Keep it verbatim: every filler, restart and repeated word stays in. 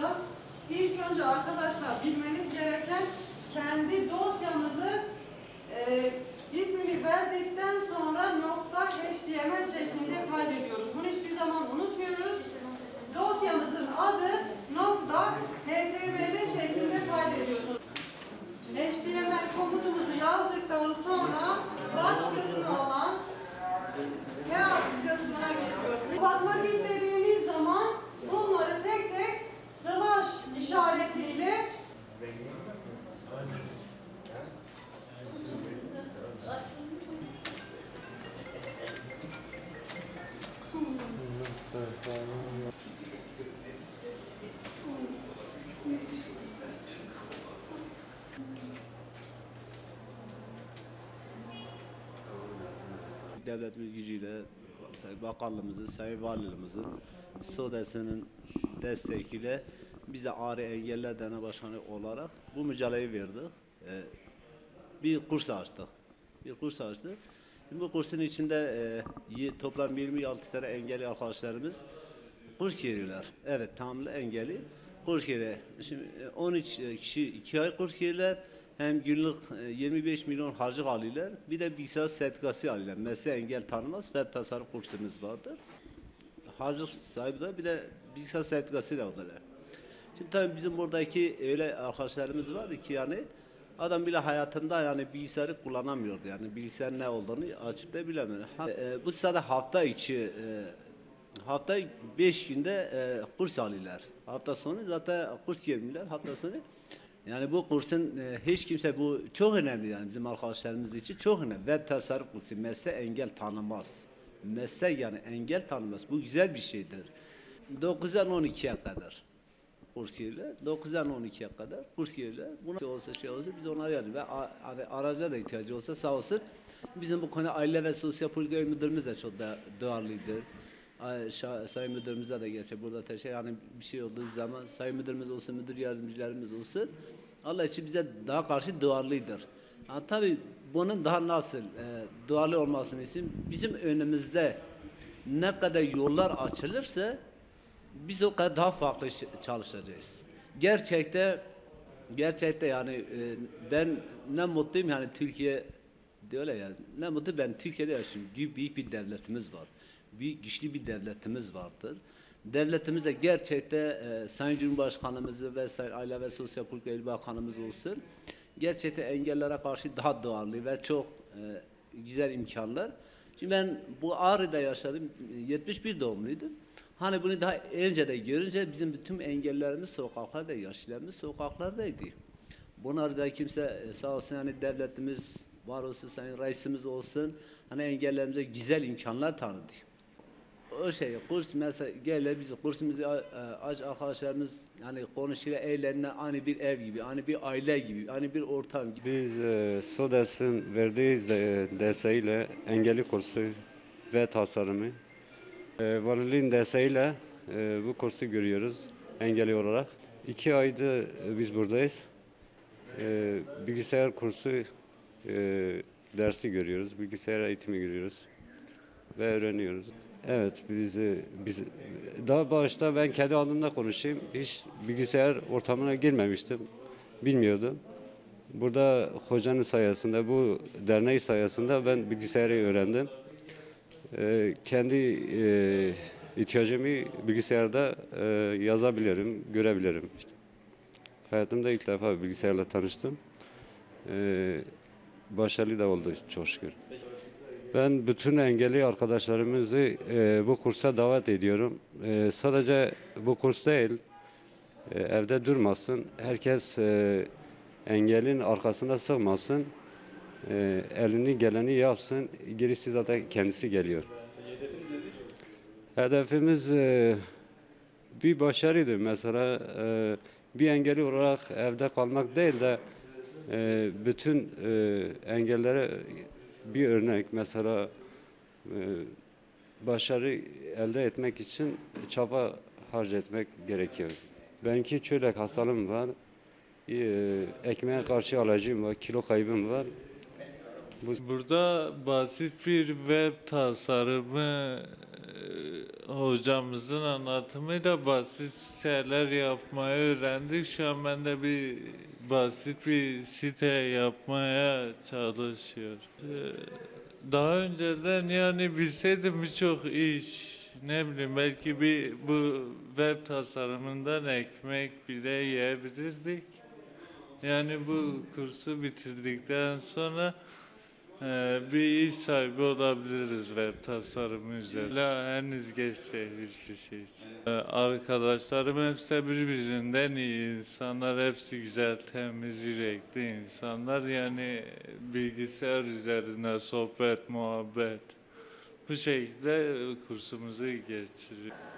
yapacağız. İlk önce arkadaşlar bilmeniz gereken kendi dosyamızı e, ismini verdikten sonra nokta html şeklinde kaydediyoruz. Bunu hiçbir zaman unutmuyoruz. Dosyamızın adı nokta html şeklinde kaydediyoruz. H T M L komutumuzu yazdıktan sonra baş kısmı olan kağıt kısmına geçiyoruz. Kapatmak istediğimiz zaman bunları tek tek slash işaretiyle devletimiz gücüyle bakanlığımızın, sayın valiliğimizin, SODES'inin desteğiyle bize Ağrı Engelliler Derneği Başkanı olarak bu mücadeleyi verdik. Ee, bir kurs açtık. Bir kurs açtık. Bu kursun içinde e, toplam yirmi altı tane engelli arkadaşlarımız kurs veriyorlar. Evet, tamamıyla engelli kurs veriyor. Şimdi on üç kişi iki ay kurs veriyorlar. Hem günlük yirmi beş milyon harcı alıyorlar. Bir de bilgisayar sertifikası alıyorlar. Mesleği engel tanımaz web tasarım kursumuz vardır. Harcı sahibi de bir de bilgisayar sertifikası da alıyorlar. Şimdi tabii bizim buradaki öyle arkadaşlarımız vardı ki yani adam bile hayatında yani bilgisayarı kullanamıyordu. Yani bilgisayar ne olduğunu açıp da bilemiyor. Ha, e, bu sırada hafta içi e, hafta beş günde e, kurs alıyorlar. Hafta sonu zaten kurs vermiyorlar. Hafta sonu yani bu kursun e, hiç kimse bu çok önemli yani bizim arkadaşlarımız için çok önemli. Web tasarım kursu meslek engel tanımaz. Meslek yani engel tanımaz. Bu güzel bir şeydir. dokuzdan on ikiye kadar kurs yerler. dokuzdan on ikiye kadar kurs yerler. Buna olsa şey olsa biz onlara yardım ve hani araca da ihtiyacı olsa sağ olsun. Bizim bu konuda Aile ve Sosyal Politika Müdürümüz de çok da duyarlıydır. Sayın Müdürümüze de geçer. Burada teşekkür yani bir şey olduğu zaman Sayın Müdürümüz olsun, müdür yardımcılarımız olsun. Allah için bize daha karşı duyarlıdır. Yani tabii bunun daha nasıl e, duyarlı olmasını için bizim önümüzde ne kadar yollar açılırsa biz o kadar daha farklı çalışacağız. Gerçekte gerçekte yani e, ben ne mutluyum yani Türkiye diyorlar yani ne mutlu ben Türkiye'de yaşıyorum. Büyük bir devletimiz var. Büyük güçlü bir devletimiz vardır. Devletimize gerçekte e, Sayın Cumhurbaşkanımızı ve Sayın Aile ve Sosyal Politika Bakanımız olsun. Gerçekten engellere karşı daha duyarlı ve çok e, güzel imkanlar. Şimdi ben bu Ağrı'da yaşadım. yetmiş bir doğumluydum. Hani bunu daha önce de görünce bizim bütün engellerimiz sokaklarda, yaşlılarımız sokaklardaydı. Bunlar da kimse sağ olsun hani devletimiz var olsun, sayın reisimiz olsun. Hani engellerimize güzel imkanlar tanıdı. O şey kurs mesela gele biz kursumuzu aç arkadaşlarımız hani konuşuyor evlerine hani bir ev gibi, hani bir aile gibi, hani bir ortam gibi. Biz e, SODES'in verdiği de, desteğiyle engelli kursu ve tasarımı e, valiliğin desteğiyle e, bu kursu görüyoruz engelli olarak. İki aydır e, biz buradayız. E, bilgisayar kursu e, dersi görüyoruz, bilgisayar eğitimi görüyoruz ve öğreniyoruz. Evet, biz, biz daha başta ben kendi adımda konuşayım. Hiç bilgisayar ortamına girmemiştim, bilmiyordum. Burada hocanın sayesinde, bu derneği sayesinde ben bilgisayarı öğrendim. Ee, kendi e, ihtiyacımı bilgisayarda e, yazabilirim, görebilirim. Hayatımda ilk defa bilgisayarla tanıştım. Ee, başarılı da oldu çok şükür. Ben bütün engelli arkadaşlarımızı e, bu kursa davet ediyorum. E, sadece bu kurs değil, e, evde durmasın. Herkes e, engelin arkasında sığmasın. E, elini geleni yapsın. Gerisi zaten kendisi geliyor. Hedefimiz e, bir başarıdır. Mesela e, bir engelli olarak evde kalmak değil de e, bütün e, engellere bir örnek mesela e, başarı elde etmek için çaba harc etmek gerekiyor. Benimki çölyak hastalığım var, e, ekmeğe karşı alerjim var, kilo kaybım var. Burada basit bir web tasarımı hocamızın anlatımıyla basit siteler yapmayı öğrendik. Şu an ben de bir basit bir site yapmaya çalışıyorum. Ee, Daha önceden yani bilseydim birçok iş, ne bileyim belki bir bu web tasarımından ekmek bile yiyebilirdik. Yani bu kursu bitirdikten sonra e, bir iş sahibi olabiliriz web tasarımı üzerine. Hala henüz geç değil hiçbir şey için. E, Arkadaşlarım hepsi de birbirinden iyi insanlar, hepsi güzel, temiz yürekli insanlar. Yani bilgisayar üzerine sohbet, muhabbet. Bu şekilde kursumuzu geçiriyor.